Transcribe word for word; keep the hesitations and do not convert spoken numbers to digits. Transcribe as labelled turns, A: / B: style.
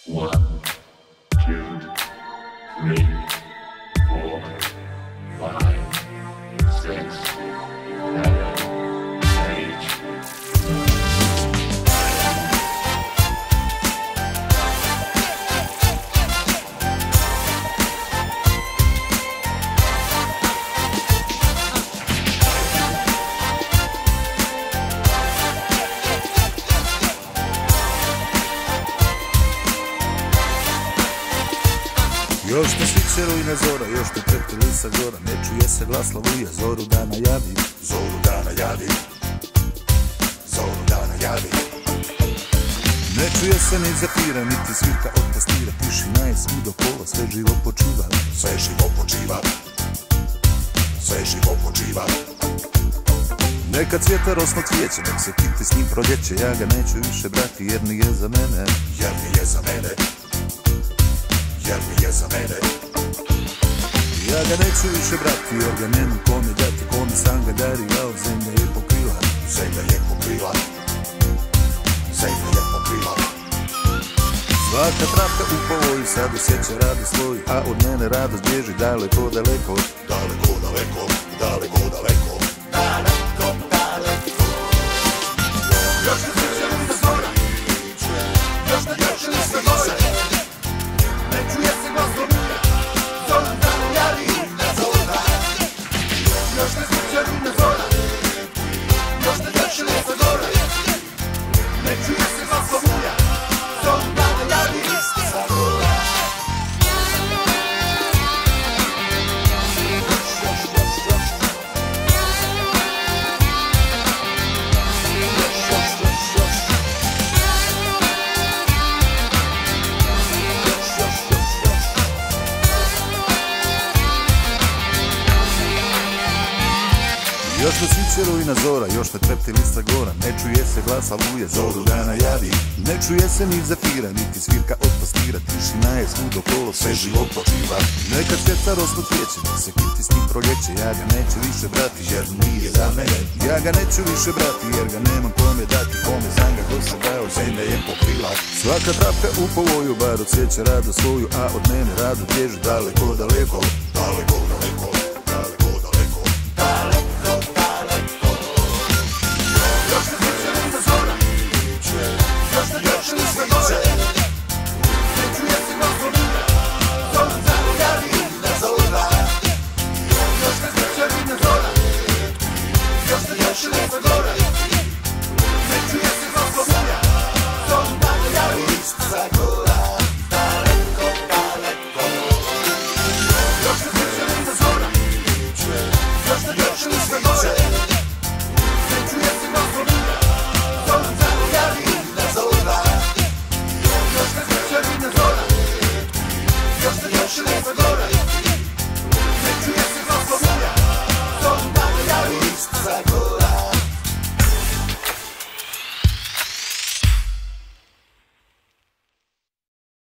A: One, two, three, four, five, six, seven, eight.
B: Još ne sviće rujna zora, još ne trepti lisa gora, ne čuje se glas lavuje, zoru dana javi, zoru dana javi, zoru dana javi. Ne čuje se ni zafira, niti svirka od pastira, tišina je svud okolo, sve živo počiva, sve živo počiva, sve živo počiva. Neka cvjeta rosno cvijeće, nek se kiti s njim proljeće, ja ga neću više brati jer nije za mene, jer nije za mene. Jer mi je za mene. Ja ga neću više brati, jer ga nemam kome dati, kome sam ga darivao, zemlja je pokrila, zemlja je pokrila, zemlja je pokrila. Svaka travka u povoju sad osjeća radost svoju, a od mene radost bježi daleko, daleko, daleko, daleko, daleko, daleko, daleko, daleko. Još ne sviđa mi se zora, još ne još ne se zora. Ne čuje se glas lavuje, zoru dana javi, zora. Još ne sviđa rujna zora, još ne još ne se zora. Ne čuje se glas lavuje, zoru dana javi, zora. Još ne sviće rujna zora, još ne trepti lista gora, ne čuje se glas lavuje, zoru dana javi. Ne čuje se ni zafira, niti svirka od pastira, tišina je svud okolo, sve živo počiva. Neka cvjeta rosno cvijeće, nek se kiti s njim proljeće, ja ga neću više brati jer nije za mene. Ja ga neću više brati jer ga nemam kome dati, kome sam ga ko se dao, zemlja je pokrila. Svaka travka u povoju bar osjeća radost svoju, a od mene radost bježi daleko, daleko, daleko.